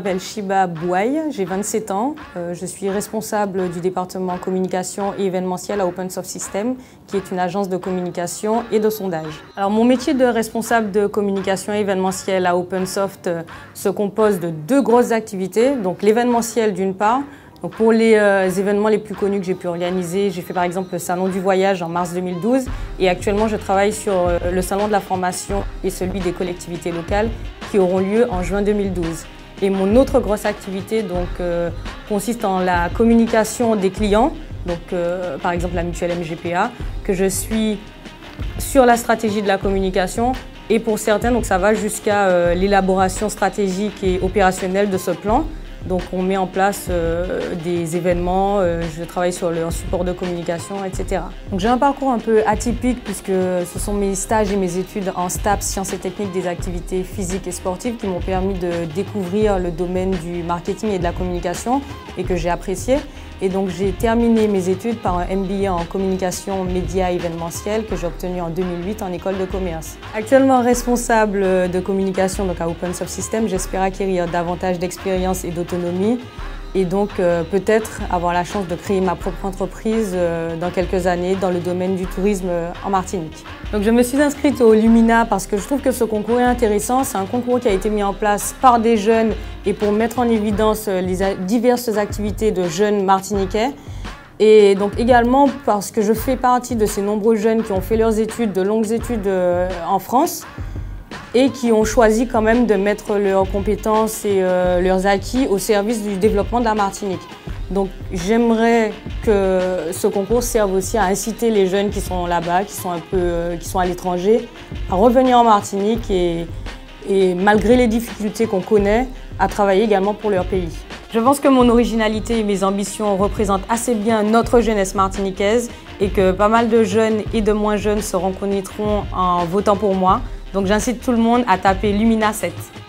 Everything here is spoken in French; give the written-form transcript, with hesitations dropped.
Je m'appelle Shiba Bouaï, j'ai 27 ans. Je suis responsable du département communication et événementiel à OpenSoft Systems, qui est une agence de communication et de sondage. Alors, mon métier de responsable de communication et événementiel à OpenSoft se compose de deux grosses activités. Donc l'événementiel d'une part. Donc pour les événements les plus connus que j'ai pu organiser, j'ai fait par exemple le Salon du Voyage en mars 2012 et actuellement je travaille sur le Salon de la formation et celui des collectivités locales qui auront lieu en juin 2012. Et mon autre grosse activité consiste en la communication des clients, donc par exemple la mutuelle MGPA, que je suis sur la stratégie de la communication et pour certains donc ça va jusqu'à l'élaboration stratégique et opérationnelle de ce plan. Donc on met en place des événements, je travaille sur leur support de communication, etc. Donc j'ai un parcours un peu atypique puisque ce sont mes stages et mes études en STAPS, sciences et techniques des activités physiques et sportives qui m'ont permis de découvrir le domaine du marketing et de la communication et que j'ai apprécié. Et donc j'ai terminé mes études par un MBA en communication média événementiel que j'ai obtenu en 2008 en école de commerce. Actuellement responsable de communication donc à OpenSoft Systems, j'espère acquérir davantage d'expérience et d'autonomie et donc peut-être avoir la chance de créer ma propre entreprise dans quelques années dans le domaine du tourisme en Martinique. Donc je me suis inscrite au Lumina parce que je trouve que ce concours est intéressant. C'est un concours qui a été mis en place par des jeunes et pour mettre en évidence les diverses activités de jeunes martiniquais. Et donc également parce que je fais partie de ces nombreux jeunes qui ont fait leurs études, de longues études en France et qui ont choisi quand même de mettre leurs compétences et leurs acquis au service du développement de la Martinique. Donc j'aimerais que ce concours serve aussi à inciter les jeunes qui sont là-bas, qui sont à l'étranger, à revenir en Martinique et malgré les difficultés qu'on connaît, à travailler également pour leur pays. Je pense que mon originalité et mes ambitions représentent assez bien notre jeunesse martiniquaise et que pas mal de jeunes et de moins jeunes se reconnaîtront en votant pour moi. Donc j'incite tout le monde à taper Lumina 7.